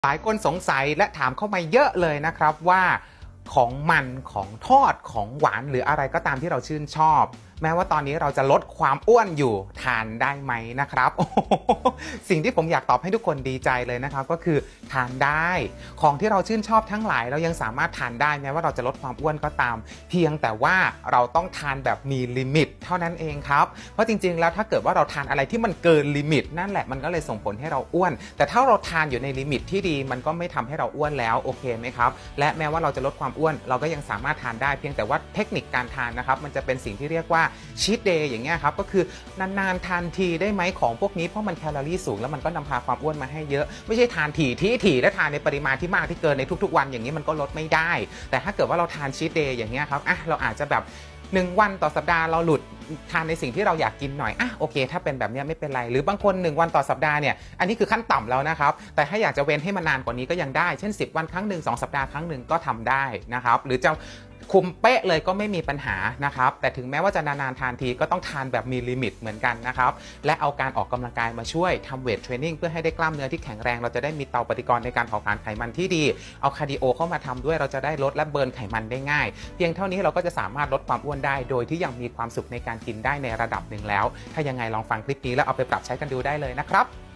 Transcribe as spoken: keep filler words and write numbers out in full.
หลายคนสงสัยและถามเข้ามาเยอะเลยนะครับว่าของมันของทอดของหวานหรืออะไรก็ตามที่เราชื่นชอบแม้ว่าตอนนี้เราจะลดความอ้วนอยู่ทานได้ไหมนะครับสิ่งที่ผมอยากตอบให้ทุกคนดีใจเลยนะครับก็คือทานได้ของที่เราชื่นชอบทั้งหลายเรายังสามารถทานได้แม้ว่าเราจะลดความอ้วนก็ตามเพียงแต่ว่าเราต้องทานแบบมีลิมิตเท่านั้นเองครับเพราะจริงๆแล้วถ้าเกิดว่าเราทานอะไรที่มันเกินลิมิตนั่นแหละมันก็เลยส่งผลให้เราอ้วนแต่ถ้าเราทานอยู่ในลิมิตที่ดีมันก็ไม่ทำให้เราอ้วนแล้วโอเคไหมครับและแม้ว่าเราจะลดความอ้วนเราก็ยังสามารถทานได้เพียงแต่ว่าเทคนิคการทานนะครับมันจะเป็นสิ่งที่เรียกว่าชีทเดย์อย่างเงี้ยครับก็คือนานๆทานทีได้ไหมของพวกนี้เพราะมันแคลอรี่สูงแล้วมันก็นำพาความอ้วนมาให้เยอะไม่ใช่ทานถี่ที่ถี่และทานในปริมาณที่มากที่เกินในทุกๆวันอย่างนี้มันก็ลดไม่ได้แต่ถ้าเกิดว่าเราทานชีทเดย์อย่างเงี้ยครับอ่ะเราอาจจะแบบหนึ่งวันต่อสัปดาห์เราหลุดทานในสิ่งที่เราอยากกินหน่อยอ่ะโอเคถ้าเป็นแบบนี้ไม่เป็นไรหรือบางคนหนึ่งวันต่อสัปดาห์เนี่ยอันนี้คือขั้นต่ำแล้วนะครับแต่ถ้าอยากจะเว้นให้มันนานกว่านี้ก็ยังได้เช่นสิบวันครั้งหนึ่งสองสัปดาห์ครั้งหนึ่งก็ทำได้นะครับหรือจะคุมเป๊ะเลยก็ไม่มีปัญหานะครับแต่ถึงแม้ว่าจะนานๆทานทีก็ต้องทานแบบมีลิมิตเหมือนกันนะครับและเอาการออกกำลังกายมาช่วยทำเวทเทรนนิ่งเพื่อให้ได้กล้ามเนื้อที่แข็งแรงเราจะได้มีเตาปฏิกรณ์ในการเผาผลาญไขมันที่ดีเอาคาร์ดิโอเข้ามาทำด้วยเราจะได้ลดและเบิร์นไขมันได้ง่ายเพียงเท่านี้เราก็จะสามารถลดความอ้วนได้โดยที่ยังมีความสุขในการกินได้ในระดับหนึ่งแล้วถ้ายังไงลองฟังคลิปนี้แล้วเอาไปปรับใช้กันดูได้เลยนะครับ